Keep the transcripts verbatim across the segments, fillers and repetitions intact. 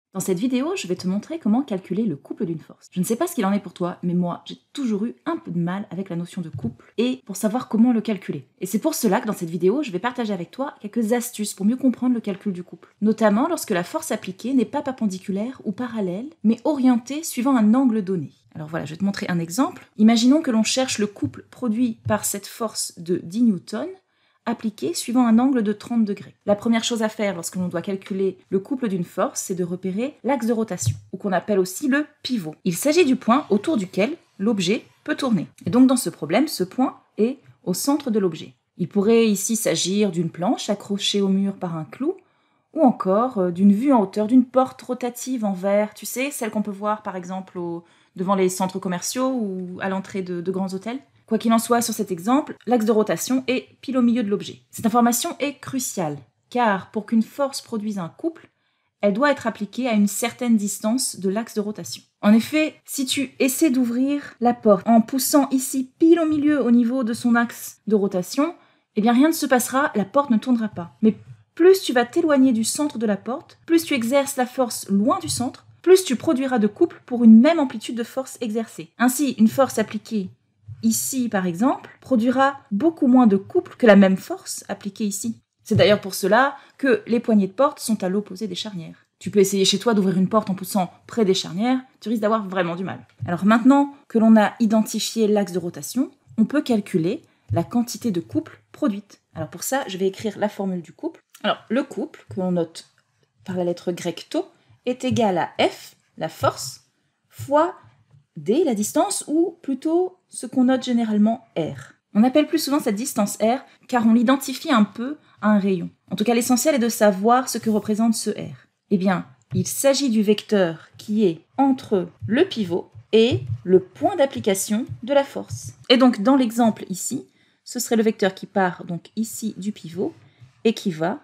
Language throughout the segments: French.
Dans cette vidéo, je vais te montrer comment calculer le couple d'une force. Je ne sais pas ce qu'il en est pour toi, mais moi, j'ai toujours eu un peu de mal avec la notion de couple et pour savoir comment le calculer. Et c'est pour cela que dans cette vidéo, je vais partager avec toi quelques astuces pour mieux comprendre le calcul du couple. Notamment lorsque la force appliquée n'est pas perpendiculaire ou parallèle, mais orientée suivant un angle donné. Alors voilà, je vais te montrer un exemple. Imaginons que l'on cherche le couple produit par cette force de dix newtons, appliquée suivant un angle de trente degrés. La première chose à faire lorsque l'on doit calculer le couple d'une force, c'est de repérer l'axe de rotation, ou qu'on appelle aussi le pivot. Il s'agit du point autour duquel l'objet peut tourner. Et donc dans ce problème, ce point est au centre de l'objet. Il pourrait ici s'agir d'une planche accrochée au mur par un clou, ou encore d'une vue en hauteur d'une porte rotative en verre, tu sais, celle qu'on peut voir par exemple au, devant les centres commerciaux ou à l'entrée de, de grands hôtels. Quoi qu'il en soit, sur cet exemple, l'axe de rotation est pile au milieu de l'objet. Cette information est cruciale, car pour qu'une force produise un couple, elle doit être appliquée à une certaine distance de l'axe de rotation. En effet, si tu essaies d'ouvrir la porte en poussant ici pile au milieu au niveau de son axe de rotation, eh bien rien ne se passera, la porte ne tournera pas. Mais plus tu vas t'éloigner du centre de la porte, plus tu exerces la force loin du centre, plus tu produiras de couple pour une même amplitude de force exercée. Ainsi, une force appliquée ici, par exemple, produira beaucoup moins de couple que la même force appliquée ici. C'est d'ailleurs pour cela que les poignées de porte sont à l'opposé des charnières. Tu peux essayer chez toi d'ouvrir une porte en poussant près des charnières, tu risques d'avoir vraiment du mal. Alors maintenant que l'on a identifié l'axe de rotation, on peut calculer la quantité de couple produite. Alors pour ça, je vais écrire la formule du couple. Alors le couple, que l'on note par la lettre grecque tau, est égal à F, la force, fois D, la distance, ou plutôt ce qu'on note généralement R. On appelle plus souvent cette distance R car on l'identifie un peu à un rayon. En tout cas, l'essentiel est de savoir ce que représente ce R. Eh bien, il s'agit du vecteur qui est entre le pivot et le point d'application de la force. Et donc, dans l'exemple ici, ce serait le vecteur qui part donc ici du pivot et qui va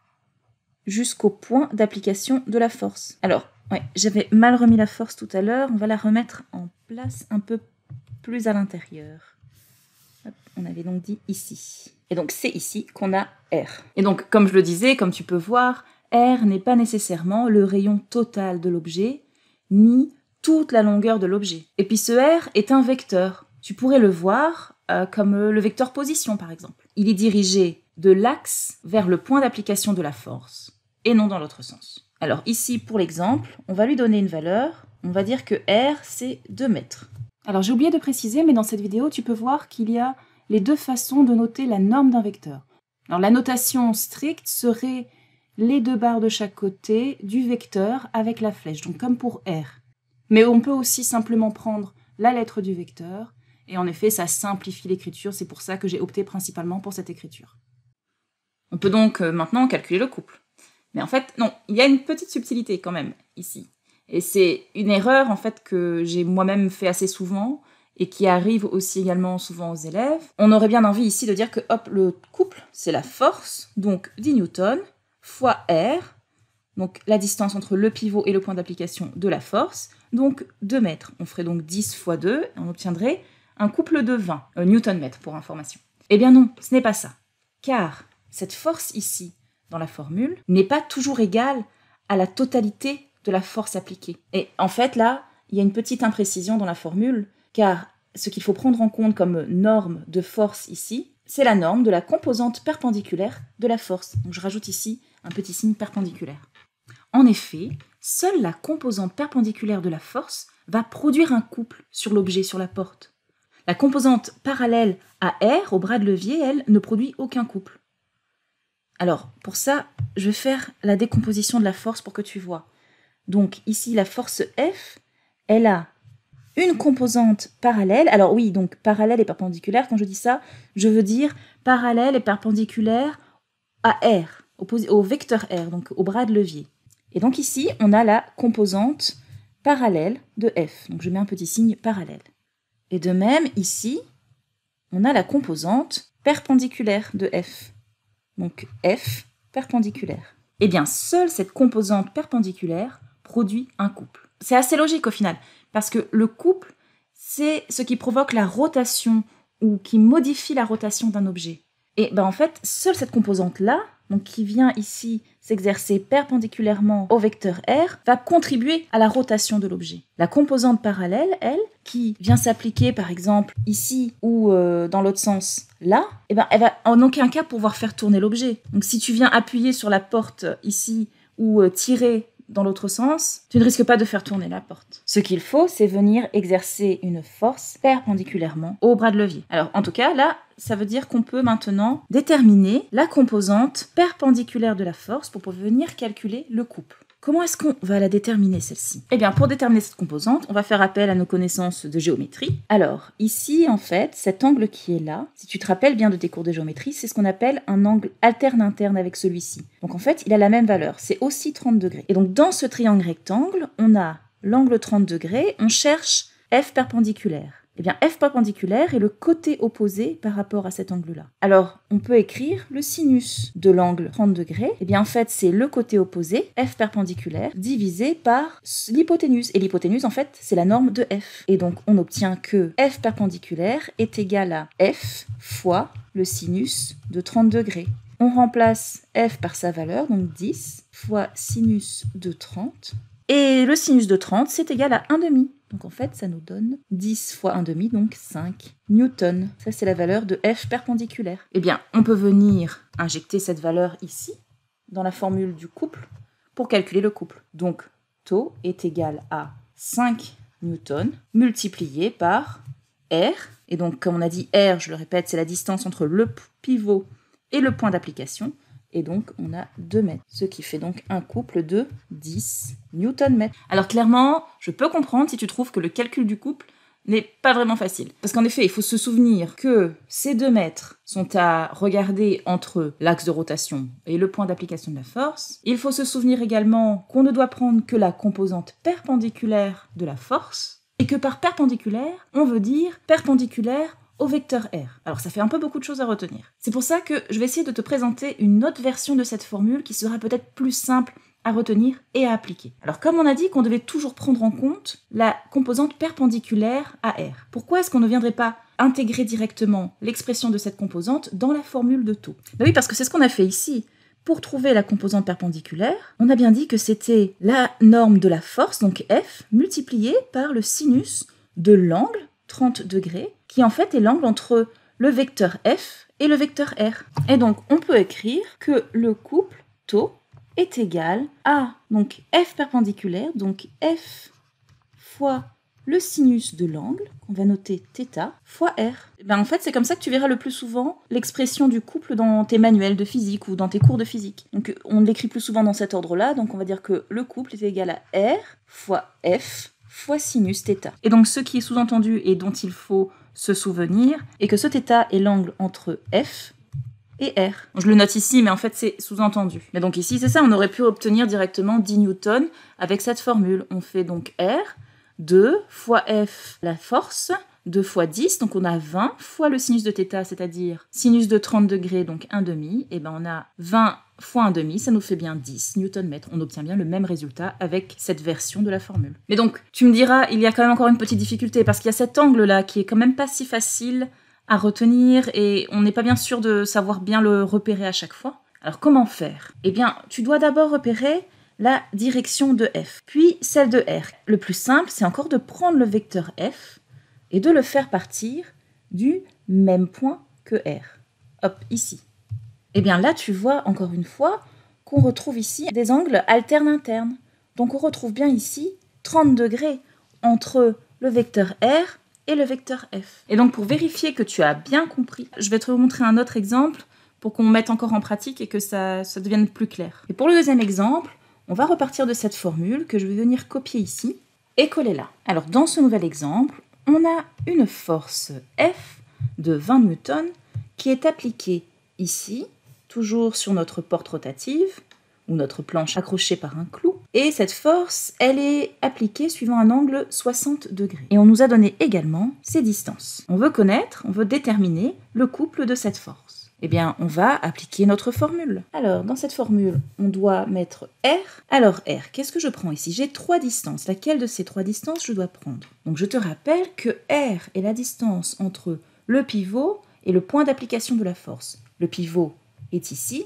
jusqu'au point d'application de la force. Alors, ouais, j'avais mal remis la force tout à l'heure, on va la remettre en place un peu plus à l'intérieur. Hop, on avait donc dit ici. Et donc c'est ici qu'on a R. Et donc comme je le disais, comme tu peux voir, R n'est pas nécessairement le rayon total de l'objet, ni toute la longueur de l'objet. Et puis ce R est un vecteur. Tu pourrais le voir euh, comme le vecteur position par exemple. Il est dirigé de l'axe vers le point d'application de la force, et non dans l'autre sens. Alors ici, pour l'exemple, on va lui donner une valeur. On va dire que R, c'est deux mètres. Alors j'ai oublié de préciser, mais dans cette vidéo, tu peux voir qu'il y a les deux façons de noter la norme d'un vecteur. Alors la notation stricte serait les deux barres de chaque côté du vecteur avec la flèche, donc comme pour R. Mais on peut aussi simplement prendre la lettre du vecteur, et en effet, ça simplifie l'écriture, c'est pour ça que j'ai opté principalement pour cette écriture. On peut donc euh, maintenant calculer le couple. Mais en fait, non, il y a une petite subtilité quand même, ici. Et c'est une erreur, en fait, que j'ai moi-même fait assez souvent, et qui arrive aussi également souvent aux élèves. On aurait bien envie ici de dire que, hop, le couple, c'est la force, donc dix newtons, fois R, donc la distance entre le pivot et le point d'application de la force, donc deux mètres. On ferait donc dix fois deux, et on obtiendrait un couple de vingt, euh, newton-mètre pour information. Eh bien non, ce n'est pas ça. Car cette force ici, dans la formule, n'est pas toujours égale à la totalité de la force appliquée. Et en fait, là, il y a une petite imprécision dans la formule, car ce qu'il faut prendre en compte comme norme de force ici, c'est la norme de la composante perpendiculaire de la force. Donc je rajoute ici un petit signe perpendiculaire. En effet, seule la composante perpendiculaire de la force va produire un couple sur l'objet, sur la porte. La composante parallèle à R, au bras de levier, elle, ne produit aucun couple. Alors, pour ça, je vais faire la décomposition de la force pour que tu vois. Donc, ici, la force F, elle a une composante parallèle. Alors oui, donc parallèle et perpendiculaire, quand je dis ça, je veux dire parallèle et perpendiculaire à R, au, au vecteur R, donc au bras de levier. Et donc ici, on a la composante parallèle de F. Donc je mets un petit signe parallèle. Et de même, ici, on a la composante perpendiculaire de F. Donc F perpendiculaire. Eh bien, seule cette composante perpendiculaire produit un couple. C'est assez logique au final, parce que le couple, c'est ce qui provoque la rotation ou qui modifie la rotation d'un objet. Et ben en fait, seule cette composante-là donc qui vient ici s'exercer perpendiculairement au vecteur R, va contribuer à la rotation de l'objet. La composante parallèle, elle, qui vient s'appliquer par exemple ici ou euh, dans l'autre sens là, eh ben, elle va en aucun cas pouvoir faire tourner l'objet. Donc si tu viens appuyer sur la porte ici ou euh, tirer dans l'autre sens, tu ne risques pas de faire tourner la porte. Ce qu'il faut, c'est venir exercer une force perpendiculairement au bras de levier. Alors, en tout cas, là, ça veut dire qu'on peut maintenant déterminer la composante perpendiculaire de la force pour pouvoir venir calculer le couple. Comment est-ce qu'on va la déterminer, celle-ci? Eh bien, pour déterminer cette composante, on va faire appel à nos connaissances de géométrie. Alors, ici, en fait, cet angle qui est là, si tu te rappelles bien de tes cours de géométrie, c'est ce qu'on appelle un angle alterne-interne avec celui-ci. Donc, en fait, il a la même valeur, c'est aussi trente degrés. Et donc, dans ce triangle rectangle, on a l'angle trente degrés, on cherche F perpendiculaire. Eh bien, F perpendiculaire est le côté opposé par rapport à cet angle-là. Alors, on peut écrire le sinus de l'angle trente degrés. Eh bien, en fait, c'est le côté opposé, F perpendiculaire, divisé par l'hypoténuse. Et l'hypoténuse, en fait, c'est la norme de F. Et donc, on obtient que F perpendiculaire est égal à F fois le sinus de trente degrés. On remplace F par sa valeur, donc dix, fois sinus de trente. Et le sinus de trente, c'est égal à un demi. Donc en fait, ça nous donne dix fois un demi, donc cinq newtons. Ça, c'est la valeur de F perpendiculaire. Eh bien, on peut venir injecter cette valeur ici, dans la formule du couple, pour calculer le couple. Donc, tau est égal à cinq newtons multiplié par R. Et donc, comme on a dit, R, je le répète, c'est la distance entre le pivot et le point d'application. Et donc, on a deux mètres, ce qui fait donc un couple de dix newton-mètres. Alors clairement, je peux comprendre si tu trouves que le calcul du couple n'est pas vraiment facile. Parce qu'en effet, il faut se souvenir que ces deux mètres sont à regarder entre l'axe de rotation et le point d'application de la force. Il faut se souvenir également qu'on ne doit prendre que la composante perpendiculaire de la force, et que par perpendiculaire, on veut dire perpendiculaire au vecteur R. Alors ça fait un peu beaucoup de choses à retenir. C'est pour ça que je vais essayer de te présenter une autre version de cette formule qui sera peut-être plus simple à retenir et à appliquer. Alors comme on a dit qu'on devait toujours prendre en compte la composante perpendiculaire à R, pourquoi est-ce qu'on ne viendrait pas intégrer directement l'expression de cette composante dans la formule de tau? Ben oui, parce que c'est ce qu'on a fait ici. Pour trouver la composante perpendiculaire, on a bien dit que c'était la norme de la force, donc F, multipliée par le sinus de l'angle, trente degrés, qui en fait est l'angle entre le vecteur F et le vecteur R. Et donc, on peut écrire que le couple tau est égal à donc F perpendiculaire, donc F fois le sinus de l'angle, qu'on va noter θ, fois R. Et ben en fait, c'est comme ça que tu verras le plus souvent l'expression du couple dans tes manuels de physique ou dans tes cours de physique. Donc, on l'écrit plus souvent dans cet ordre-là, donc on va dire que le couple est égal à R fois F fois sinus θ. Et donc, ce qui est sous-entendu et dont il faut se souvenir est que ce θ est l'angle entre F et R. Je le note ici, mais en fait, c'est sous-entendu. Mais donc ici, c'est ça, on aurait pu obtenir directement dix newtons avec cette formule. On fait donc R, deux fois F, la force, deux fois dix, donc on a vingt, fois le sinus de θ, c'est-à-dire sinus de trente degrés, donc un demi, et ben on a vingt fois un demi, ça nous fait bien dix newton-mètres. On obtient bien le même résultat avec cette version de la formule. Mais donc, tu me diras, il y a quand même encore une petite difficulté, parce qu'il y a cet angle-là qui est quand même pas si facile à retenir, et on n'est pas bien sûr de savoir bien le repérer à chaque fois. Alors comment faire? Eh bien, tu dois d'abord repérer la direction de F, puis celle de R. Le plus simple, c'est encore de prendre le vecteur F et de le faire partir du même point que R. Hop, ici. Et bien là, tu vois encore une fois qu'on retrouve ici des angles alternes-internes. Donc on retrouve bien ici trente degrés entre le vecteur R et le vecteur F. Et donc pour vérifier que tu as bien compris, je vais te montrer un autre exemple pour qu'on mette encore en pratique et que ça, ça devienne plus clair. Et pour le deuxième exemple, on va repartir de cette formule que je vais venir copier ici et coller là. Alors dans ce nouvel exemple, on a une force F de vingt newtons qui est appliquée ici, toujours sur notre porte rotative, ou notre planche accrochée par un clou. Et cette force, elle est appliquée suivant un angle soixante degrés. Et on nous a donné également ces distances. On veut connaître, on veut déterminer le couple de cette force. Eh bien, on va appliquer notre formule. Alors, dans cette formule, on doit mettre R. Alors, R, qu'est-ce que je prends ici? J'ai trois distances. Laquelle de ces trois distances je dois prendre? Donc, je te rappelle que R est la distance entre le pivot et le point d'application de la force. Le pivot est ici,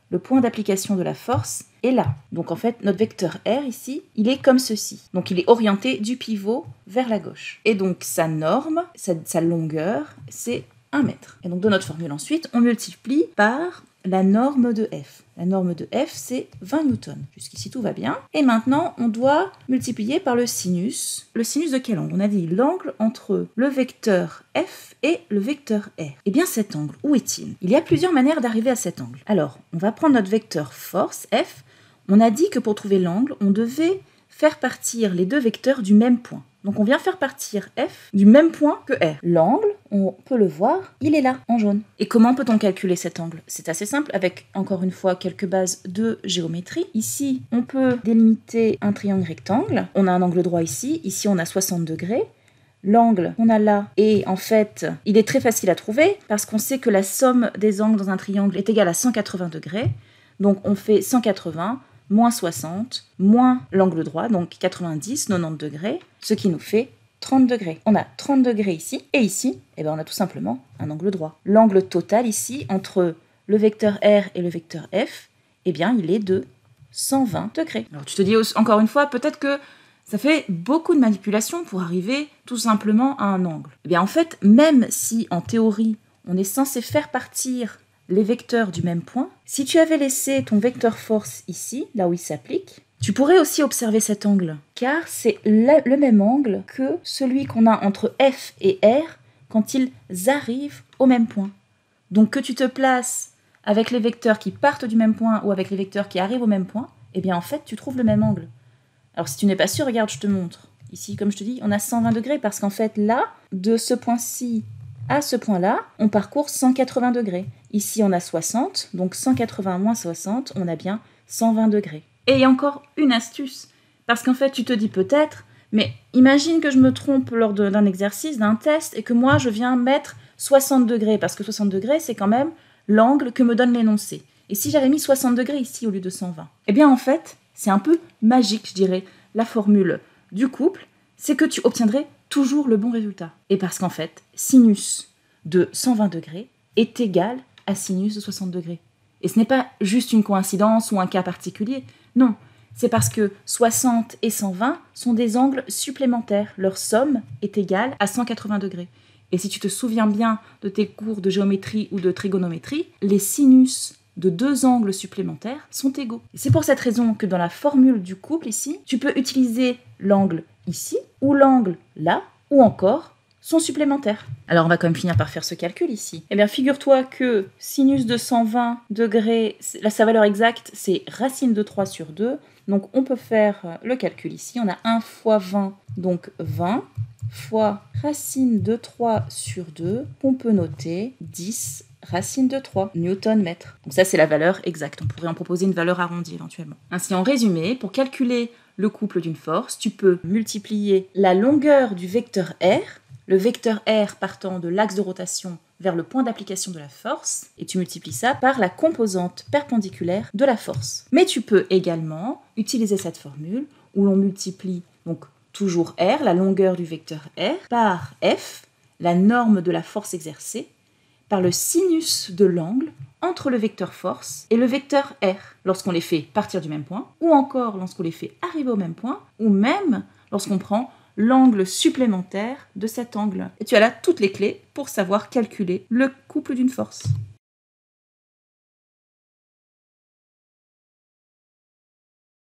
le point d'application de la force est là. Donc en fait, notre vecteur R ici, il est comme ceci. Donc il est orienté du pivot vers la gauche. Et donc sa norme, sa, sa longueur, c'est un mètre. Et donc de notre formule ensuite, on multiplie par la norme de F. La norme de F, c'est vingt newtons. Jusqu'ici, tout va bien. Et maintenant, on doit multiplier par le sinus. Le sinus de quel angle? On a dit l'angle entre le vecteur F et le vecteur R. Eh bien, cet angle, où est-il? Il y a plusieurs manières d'arriver à cet angle. Alors, on va prendre notre vecteur force, F. On a dit que pour trouver l'angle, on devait faire partir les deux vecteurs du même point. Donc on vient faire partir F du même point que R. L'angle, on peut le voir, il est là, en jaune. Et comment peut-on calculer cet angle? C'est assez simple, avec encore une fois quelques bases de géométrie. Ici, on peut délimiter un triangle rectangle. On a un angle droit ici, ici on a soixante degrés. L'angle qu'on a là, et en fait, il est très facile à trouver, parce qu'on sait que la somme des angles dans un triangle est égale à cent quatre-vingts degrés. Donc on fait cent quatre-vingts moins soixante, moins l'angle droit, donc quatre-vingt-dix, quatre-vingt-dix degrés, ce qui nous fait trente degrés. On a trente degrés ici, et ici, eh ben on a tout simplement un angle droit. L'angle total ici, entre le vecteur R et le vecteur F, eh bien il est de cent vingt degrés. Alors tu te dis encore une fois, peut-être que ça fait beaucoup de manipulations pour arriver tout simplement à un angle. Eh bien en fait, même si en théorie, on est censé faire partir les vecteurs du même point, si tu avais laissé ton vecteur force ici, là où il s'applique, tu pourrais aussi observer cet angle, car c'est le même angle que celui qu'on a entre F et R quand ils arrivent au même point. Donc que tu te places avec les vecteurs qui partent du même point ou avec les vecteurs qui arrivent au même point, eh bien en fait tu trouves le même angle. Alors si tu n'es pas sûr, regarde, je te montre. Ici, comme je te dis, on a cent vingt degrés parce qu'en fait là, de ce point-ci à ce point-là, on parcourt cent quatre-vingts degrés. Ici, on a soixante, donc cent quatre-vingts moins soixante, on a bien cent vingt degrés. Et il y a encore une astuce, parce qu'en fait, tu te dis peut-être, mais imagine que je me trompe lors d'un exercice, d'un test, et que moi, je viens mettre soixante degrés, parce que soixante degrés, c'est quand même l'angle que me donne l'énoncé. Et si j'avais mis soixante degrés ici au lieu de cent vingt? Eh bien, en fait, c'est un peu magique, je dirais, la formule du couple, c'est que tu obtiendrais toujours le bon résultat. Et parce qu'en fait, sinus de cent vingt degrés est égal à sinus de soixante degrés. Et ce n'est pas juste une coïncidence ou un cas particulier, non. C'est parce que soixante et cent vingt sont des angles supplémentaires. Leur somme est égale à cent quatre-vingts degrés. Et si tu te souviens bien de tes cours de géométrie ou de trigonométrie, les sinus de deux angles supplémentaires sont égaux. Et c'est pour cette raison que dans la formule du couple ici, tu peux utiliser l'angle ici, ou l'angle là, ou encore son supplémentaire. Alors on va quand même finir par faire ce calcul ici. Eh bien figure-toi que sinus de cent vingt degrés, sa valeur exacte c'est racine de trois sur deux, donc on peut faire le calcul ici. On a un fois vingt, donc vingt, fois racine de trois sur deux, qu'on peut noter dix racine de trois, newton mètre. Donc ça c'est la valeur exacte, on pourrait en proposer une valeur arrondie éventuellement. Ainsi en résumé, pour calculer le couple d'une force, tu peux multiplier la longueur du vecteur R, le vecteur R partant de l'axe de rotation vers le point d'application de la force, et tu multiplies ça par la composante perpendiculaire de la force. Mais tu peux également utiliser cette formule où l'on multiplie donc toujours R, la longueur du vecteur R, par F, la norme de la force exercée, par le sinus de l'angle entre le vecteur force et le vecteur R, lorsqu'on les fait partir du même point, ou encore lorsqu'on les fait arriver au même point, ou même lorsqu'on prend l'angle supplémentaire de cet angle. Et tu as là toutes les clés pour savoir calculer le couple d'une force.